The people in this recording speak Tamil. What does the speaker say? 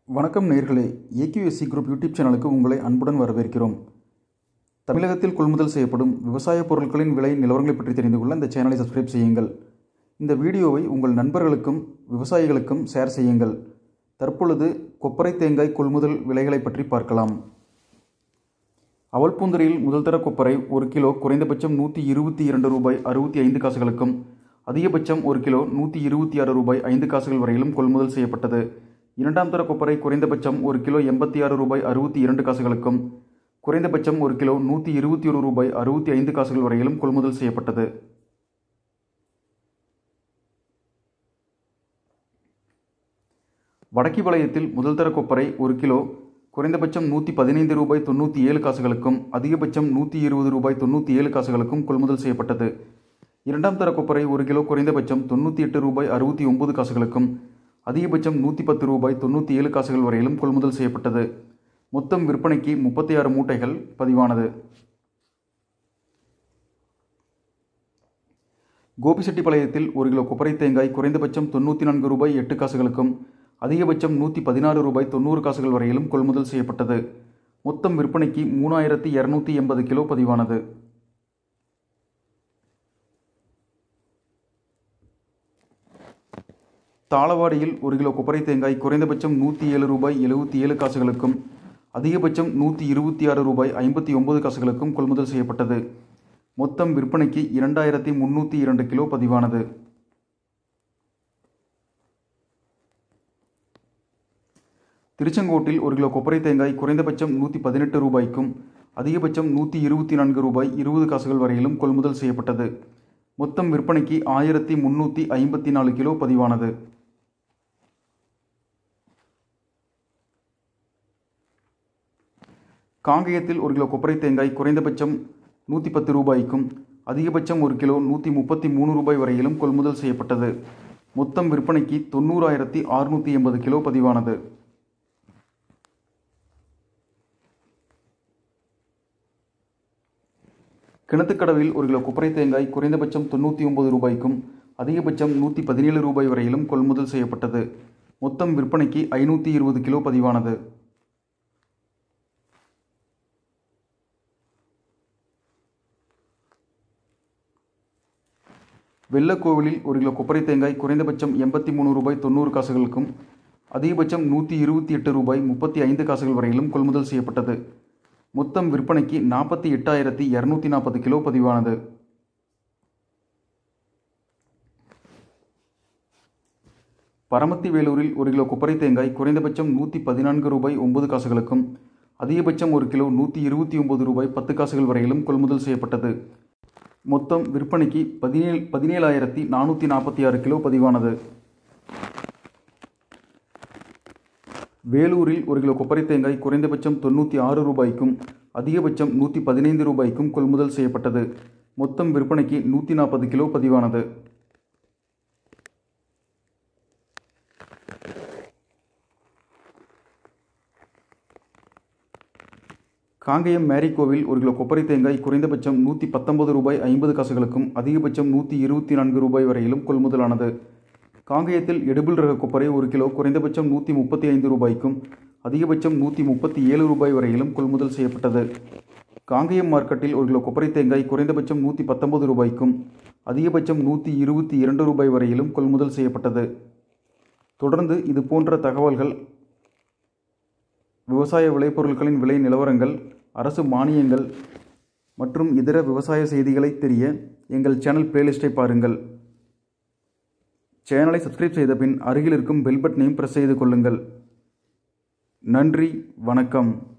வணக்கம் நேயர்களே, ஏக்யூஎஸ்சி குரூப் யூடியூப் சேனலுக்கு உங்களை அன்புடன் வரவேற்கிறோம். தமிழகத்தில் கொள்முதல் செய்யப்படும் விவசாய பொருட்களின் விலை நிலவரங்களை பற்றி தெரிந்து கொள்ள இந்த சேனலை சப்ஸ்கிரைப் செய்யுங்கள். இந்த வீடியோவை உங்கள் நண்பர்களுக்கும் விவசாயிகளுக்கும் ஷேர் செய்யுங்கள். தற்பொழுது கொப்பரை தேங்காய் கொள்முதல் விலைகளை பற்றி பார்க்கலாம். அவல்பூந்துறையில் முதல் தர கொப்பரை 1 கிலோ குறைந்தபட்சம் ₹122.65 அதிகபட்சம் 1 கிலோ ₹126.5 வரையிலும் கொள்முதல் செய்யப்பட்டது. இரண்டாம் தர கொப்பரை குறைந்தபட்சம் 1 கிலோ ₹86.62 குறைந்தபட்சம் 1 கிலோ ₹121.65 வரையிலும் கொள்முதல் செய்யப்பட்டது. வடக்கிபாளையத்தில் முதல் தர கொப்பரை 1 கிலோ குறைந்தபட்சம் ₹115.97 அதிகபட்சம் ₹120.97 கொள்முதல் செய்யப்பட்டது. இரண்டாம் தர கொப்பரை 1 கிலோ குறைந்தபட்சம் ₹98.69 அதிகபட்சம் ₹110.97 வரையிலும் கொள்முதல் செய்யப்பட்டது. மொத்தம் விற்பனைக்கு 36 மூட்டைகள் பதிவானது. கோபிச்செட்டிப்பாளையத்தில் 1 கிலோ கொப்பரை தேங்காய் குறைந்தபட்சம் ₹94.08 அதிகபட்சம் ₹116.90 வரையிலும் கொள்முதல் செய்யப்பட்டது. மொத்தம் விற்பனைக்கு 3280 கிலோ பதிவானது. தாளவாடியில் 1 கிலோ கொப்பரை தேங்காய் குறைந்தபட்சம் ₹107.77 அதிகபட்சம் ₹126.59 கொள்முதல் செய்யப்பட்டது. மொத்தம் விற்பனைக்கு 2302 கிலோ பதிவானது. திருச்செங்கோட்டில் 1 கிலோ கொப்பரை தேங்காய் குறைந்தபட்சம் ₹118 அதிகபட்சம் ₹124.20 வரையிலும் கொள்முதல் செய்யப்பட்டது. மொத்தம் விற்பனைக்கு 1354 கிலோ பதிவானது. காங்கேயத்தில் 1 கிலோ கொப்பரை தேங்காய் குறைந்தபட்சம் ₹110 அதிகபட்சம் 1 கிலோ ₹133 வரையிலும் கொள்முதல் செய்யப்பட்டது. மொத்தம் விற்பனைக்கு 90680 கிலோ பதிவானது. கிணத்துக்கடவில் 1 கிலோ கொப்பரை தேங்காய் குறைந்தபட்சம் ₹99 அதிகபட்சம் ₹117 வரையிலும் கொள்முதல் செய்யப்பட்டது. மொத்தம் விற்பனைக்கு 520 கிலோ பதிவானது. வெள்ளக்கோவிலில் 1 கிலோ கொப்பரை தேங்காய் குறைந்தபட்சம் ₹83.90 அதிகபட்சம் ₹128.35 வரையிலும் கொள்முதல் செய்யப்பட்டது. மொத்தம் விற்பனைக்கு 48,240 கிலோ பதிவானது. பரமத்தி வேலூரில் 1 கிலோ கொப்பரை தேங்காய் குறைந்தபட்சம் ₹114.09 அதிகபட்சம் 1 கிலோ ₹129.10 வரையிலும் கொள்முதல் செய்யப்பட்டது. மொத்தம் விற்பனைக்கு 17,446 கிலோ பதிவானது. வேலூரில் 1 கிலோ கொப்பரை தேங்காய் குறைந்தபட்சம் ₹96 அதிகபட்சம் ₹115 கொள்முதல் செய்யப்பட்டது. மொத்தம் விற்பனைக்கு 140 கிலோ பதிவானது. காங்கேயம் மேரிகோவில் 1 கிலோ கொப்பரை தேங்காய் குறைந்தபட்சம் ₹119.50 அதிகபட்சம் ₹124 வரையிலும் கொள்முதலானது. காங்கேயத்தில் எடிபிள் ரக கொப்பரை 1 கிலோ குறைந்தபட்சம் ₹135 அதிகபட்சம் ₹137 வரையிலும் கொள்முதல் செய்யப்பட்டது. காங்கேயம் மார்க்கெட்டில் 1 கிலோ கொப்பரை தேங்காய் குறைந்தபட்சம் ₹119 அதிகபட்சம் ₹122 வரையிலும் கொள்முதல் செய்யப்பட்டது. தொடர்ந்து இது போன்ற தகவல்கள், விவசாய விளைபொருட்களின் விலை நிலவரங்கள், அரசு மானியங்கள் மற்றும் இதர விவசாய செய்திகளை தெரிய எங்கள் சேனல் பிளேலிஸ்ட்டை பாருங்கள். சேனலை சப்ஸ்கிரைப் செய்த பின் அருகில் இருக்கும் பெல் பட்டனையும் பிரஸ் செய்து கொள்ளுங்கள். நன்றி, வணக்கம்.